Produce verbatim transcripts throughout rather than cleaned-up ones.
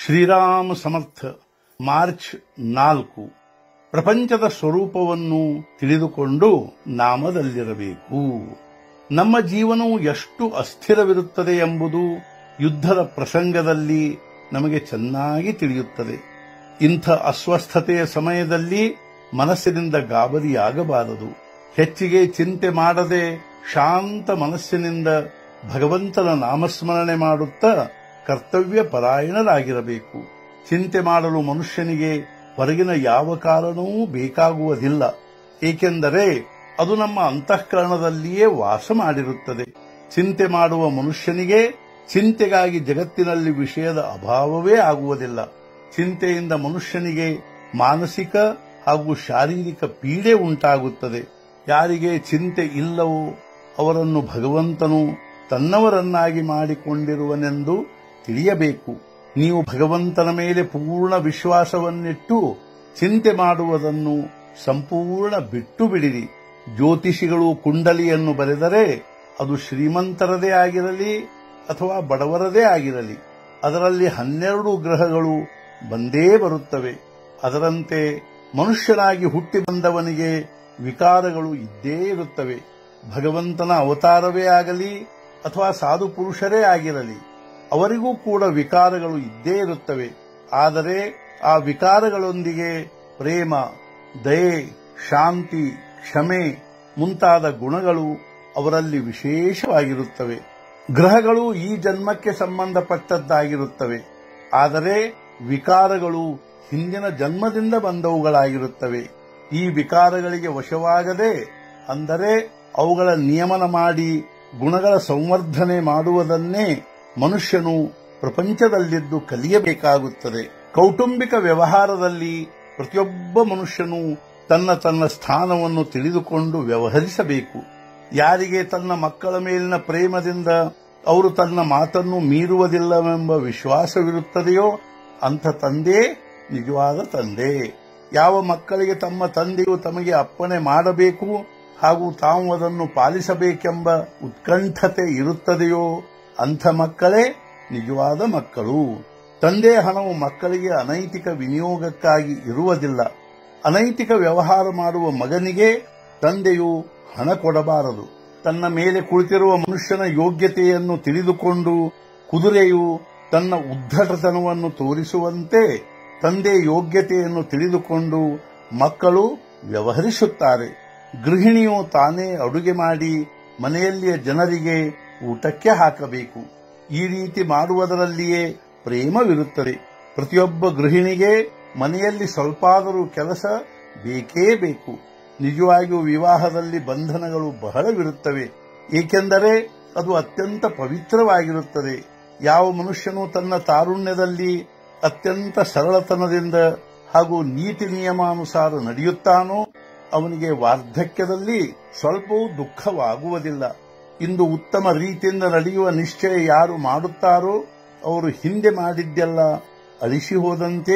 ಶ್ರೀರಾಮ ಸಮರ್ಥ March ನಾಲ್ಕು. ಪ್ರಪಂಚದ ಸ್ವರೂಪವನ್ನು ತಿಳಿದುಕೊಂಡು ನಾಮದಲ್ಲಿರಬೇಕು. ನಮ್ಮ ಜೀವನವು ಎಷ್ಟು ಅಸ್ಥಿರವಿರುತ್ತದೆ ಎಂಬುದು ಯುದ್ಧದ ಪ್ರಸಂಗದಲ್ಲಿ ನಮಗೆ ಚೆನ್ನಾಗಿ ತಿಳಿಯುತ್ತದೆ. ಇಂಥ ಅಸ್ವಸ್ಥತೆಯ ಸಮಯದಲ್ಲಿ ಮನಸ್ಸಿನಿಂದ ಗಾಬರಿಯಾಗಬಾರದು. ಹೆಚ್ಚಿಗೆ ಚಿಂತೆ ಮಾಡದೆ ಶಾಂತ ಮನಸ್ಸಿನಿಂದ ಭಗವಂತನ ನಾಮಸ್ಮರಣೆ ಮಾಡುತ್ತಾ ಕರ್ತವ್ಯ ಪರಾಯಣರಾಗಿರಬೇಕು. ಚಿಂತೆ ಮಾಡಲು ಮನುಷ್ಯನಿಗೆ ಹೊರಗಿನ ಯಾವ ಕಾರಣವೂ ಬೇಕಾಗುವುದಿಲ್ಲ. ಏಕೆಂದರೆ ಅದು ನಮ್ಮ ಅಂತಃಕರಣದಲ್ಲಿಯೇ ವಾಸ ಮಾಡಿರುತ್ತದೆ. ಚಿಂತೆ ಮಾಡುವ ಮನುಷ್ಯನಿಗೆ ಚಿಂತೆಗಾಗಿ ಜಗತ್ತಿನಲ್ಲಿ ವಿಷಯದ ಅಭಾವವೇ ಆಗುವುದಿಲ್ಲ. ಚಿಂತೆಯಿಂದ ಮನುಷ್ಯನಿಗೆ ಮಾನಸಿಕ ಹಾಗೂ ಶಾರೀರಿಕ ಪೀಡೆ ಉಂಟಾಗುತ್ತದೆ. ಯಾರಿಗೆ ಚಿಂತೆ ಇಲ್ಲವೋ ಅವರನ್ನು ಭಗವಂತನು ತನ್ನವರನ್ನಾಗಿ ಮಾಡಿಕೊಂಡಿರುವನೆಂದು ತಿಳಿಯಬೇಕು. ನೀವು ಭಗವಂತನ ಮೇಲೆ ಪೂರ್ಣ ವಿಶ್ವಾಸವನ್ನಿಟ್ಟು ಚಿಂತೆ ಮಾಡುವುದನ್ನು ಸಂಪೂರ್ಣ ಬಿಟ್ಟು ಬಿಡಿರಿ. ಜ್ಯೋತಿಷಿಗಳು ಕುಂಡಲಿಯನ್ನು ಬರೆದರೆ ಅದು ಶ್ರೀಮಂತರದೇ ಆಗಿರಲಿ ಅಥವಾ ಬಡವರದೇ ಆಗಿರಲಿ, ಅದರಲ್ಲಿ ಹನ್ನೆರಡು ಗ್ರಹಗಳು ಬಂದೇ ಬರುತ್ತವೆ. ಅದರಂತೆ ಮನುಷ್ಯನಾಗಿ ಹುಟ್ಟಿ ಬಂದವನಿಗೆ ವಿಕಾರಗಳು ಇದ್ದೇ ಇರುತ್ತವೆ. ಭಗವಂತನ ಅವತಾರವೇ ಆಗಲಿ ಅಥವಾ ಸಾಧು ಪುರುಷರೇ ಆಗಿರಲಿ, ಅವರಿಗೂ ಕೂಡ ವಿಕಾರಗಳು ಇದ್ದೇ ಇರುತ್ತವೆ. ಆದರೆ ಆ ವಿಕಾರಗಳೊಂದಿಗೆ ಪ್ರೇಮ, ದಯೆ, ಶಾಂತಿ, ಕ್ಷಮೆ ಮುಂತಾದ ಗುಣಗಳು ಅವರಲ್ಲಿ ವಿಶೇಷವಾಗಿರುತ್ತವೆ. ಗ್ರಹಗಳು ಈ ಜನ್ಮಕ್ಕೆ ಸಂಬಂಧಪಟ್ಟದ್ದಾಗಿರುತ್ತವೆ. ಆದರೆ ವಿಕಾರಗಳು ಹಿಂದಿನ ಜನ್ಮದಿಂದ ಬಂದವುಗಳಾಗಿರುತ್ತವೆ. ಈ ವಿಕಾರಗಳಿಗೆ ವಶವಾಗದೆ, ಅಂದರೆ ಅವುಗಳ ನಿಯಮನ ಮಾಡಿ ಗುಣಗಳ ಸಂವರ್ಧನೆ ಮಾಡುವುದನ್ನೇ ಮನುಷ್ಯನು ಪ್ರಪಂಚದಲ್ಲಿದ್ದು ಕಲಿಯಬೇಕಾಗುತ್ತದೆ. ಕೌಟುಂಬಿಕ ವ್ಯವಹಾರದಲ್ಲಿ ಪ್ರತಿಯೊಬ್ಬ ಮನುಷ್ಯನು ತನ್ನ ತನ್ನ ಸ್ಥಾನವನ್ನು ತಿಳಿದುಕೊಂಡು ವ್ಯವಹರಿಸಬೇಕು. ಯಾರಿಗೆ ತನ್ನ ಮಕ್ಕಳ ಮೇಲಿನ ಪ್ರೇಮದಿಂದ ಅವರು ತನ್ನ ಮಾತನ್ನು ಮೀರುವುದಿಲ್ಲವೆಂಬ ವಿಶ್ವಾಸವಿರುತ್ತದೆಯೋ ಅಂಥ ತಂದೆ ನಿಜವಾದ ತಂದೆ. ಯಾವ ಮಕ್ಕಳಿಗೆ ತಮ್ಮ ತಂದೆಯು ತಮಗೆ ಅಪ್ಪಣೆ ಮಾಡಬೇಕು ಹಾಗೂ ತಾವು ಅದನ್ನು ಪಾಲಿಸಬೇಕೆಂಬ ಉತ್ಕಂಠತೆ ಇರುತ್ತದೆಯೋ ಅಂಥ ಮಕ್ಕಳೇ ನಿಜವಾದ ಮಕ್ಕಳು. ತಂದೆಯ ಹಣವು ಮಕ್ಕಳಿಗೆ ಅನೈತಿಕ ವಿನಿಯೋಗಕ್ಕಾಗಿ ಇರುವುದಿಲ್ಲ. ಅನೈತಿಕ ವ್ಯವಹಾರ ಮಾಡುವ ಮಗನಿಗೆ ತಂದೆಯು ಹಣ ಕೊಡಬಾರದು. ತನ್ನ ಮೇಲೆ ಕುಳಿತಿರುವ ಮನುಷ್ಯನ ಯೋಗ್ಯತೆಯನ್ನು ತಿಳಿದುಕೊಂಡು ಕುದುರೆಯು ತನ್ನ ಉದ್ಧಟತನವನ್ನು ತೋರಿಸುವಂತೆ ತಂದೆ ಯೋಗ್ಯತೆಯನ್ನು ತಿಳಿದುಕೊಂಡು ಮಕ್ಕಳು ವ್ಯವಹರಿಸುತ್ತಾರೆ. ಗೃಹಿಣಿಯು ತಾನೇ ಅಡುಗೆ ಮಾಡಿ ಮನೆಯಲ್ಲಿಯ ಜನರಿಗೆ ಊಟಕ್ಕೆ ಹಾಕಬೇಕು. ಈ ರೀತಿ ಮಾಡುವುದರಲ್ಲಿಯೇ ಪ್ರೇಮವಿರುತ್ತದೆ. ಪ್ರತಿಯೊಬ್ಬ ಗೃಹಿಣಿಗೆ ಮನೆಯಲ್ಲಿ ಸ್ವಲ್ಪಾದರೂ ಕೆಲಸ ಬೇಕೇ ಬೇಕು. ನಿಜವಾಗಿಯೂ ವಿವಾಹದಲ್ಲಿ ಬಂಧನಗಳು ಬಹಳವಿರುತ್ತವೆ. ಏಕೆಂದರೆ ಅದು ಅತ್ಯಂತ ಪವಿತ್ರವಾಗಿರುತ್ತದೆ. ಯಾವ ಮನುಷ್ಯನು ತನ್ನ ತಾರುಣ್ಯದಲ್ಲಿ ಅತ್ಯಂತ ಸರಳತನದಿಂದ ಹಾಗೂ ನೀತಿ ನಿಯಮಾನುಸಾರ ನಡೆಯುತ್ತಾನೋ ಅವನಿಗೆ ವಾರ್ಧಕ್ಯದಲ್ಲಿ ಸ್ವಲ್ಪವೂ ದುಃಖವಾಗುವುದಿಲ್ಲ. ಇಂದು ಉತ್ತಮ ರೀತಿಯಿಂದ ನಡೆಯುವ ನಿಶ್ಚಯ ಯಾರು ಮಾಡುತ್ತಾರೋ ಅವರು ಹಿಂದೆ ಮಾಡಿದ್ದೆಲ್ಲ ಅಳಿಸಿ ಹೋದಂತೆ.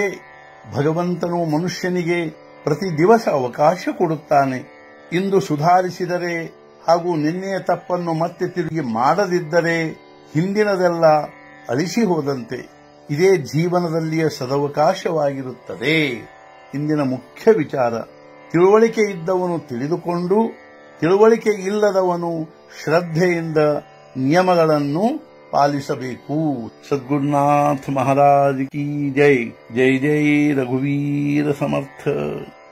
ಭಗವಂತನು ಮನುಷ್ಯನಿಗೆ ಪ್ರತಿ ದಿವಸ ಅವಕಾಶ ಕೊಡುತ್ತಾನೆ. ಇಂದು ಸುಧಾರಿಸಿದರೆ ಹಾಗೂ ನಿನ್ನೆಯ ತಪ್ಪನ್ನು ಮತ್ತೆ ತಿರುಗಿ ಮಾಡದಿದ್ದರೆ ಹಿಂದಿನದೆಲ್ಲ ಅಳಿಸಿ ಹೋದಂತೆ. ಇದೇ ಜೀವನದಲ್ಲಿಯ ಸದವಕಾಶವಾಗಿರುತ್ತದೆ. ಇಂದಿನ ಮುಖ್ಯ ವಿಚಾರ, ತಿಳುವಳಿಕೆ ಇದ್ದವನು ತಿಳಿದುಕೊಂಡು, ತಿಳುವಳಿಕೆ ಇಲ್ಲದವನು ಶ್ರದ್ಧೆಯಿಂದ ನಿಯಮಗಳನ್ನು ಪಾಲಿಸಬೇಕು. ಸದ್ಗುರುನಾಥ ಮಹಾರಾಜ್ ಕಿ ಜೈ. ಜೈ ಜೈ ರಘುವೀರ ಸಮರ್ಥ.